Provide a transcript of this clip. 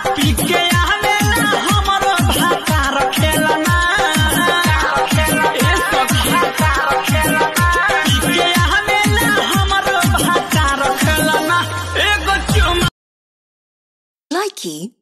पीके आवेला हमरो भाता रखेलना ए सखा पीके आवेला हमरो भाता रखेलना एगो चुमा Likey